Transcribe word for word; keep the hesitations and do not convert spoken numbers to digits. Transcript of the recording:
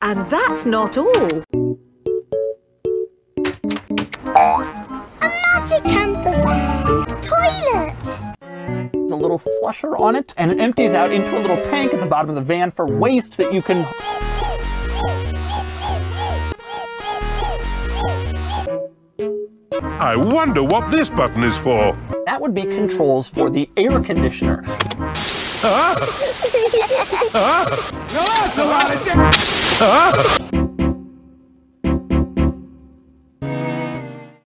And that's not all. A magic camper van! Toilets! There's a little flusher on it, and it empties out into a little tank at the bottom of the van for waste that you can... I wonder what this button is for. That would be controls for the air conditioner. Ah! Ah! That's a lot of... Ah!